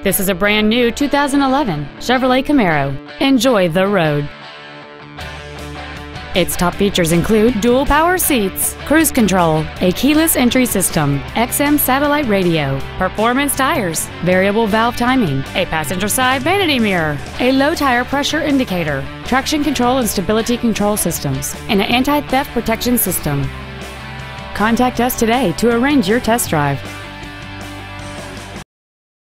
This is a brand new 2011 Chevrolet Camaro. Enjoy the road. Its top features include dual power seats, cruise control, a keyless entry system, XM satellite radio, performance tires, variable valve timing, a passenger side vanity mirror, a low tire pressure indicator, traction control and stability control systems, and an anti-theft protection system. Contact us today to arrange your test drive.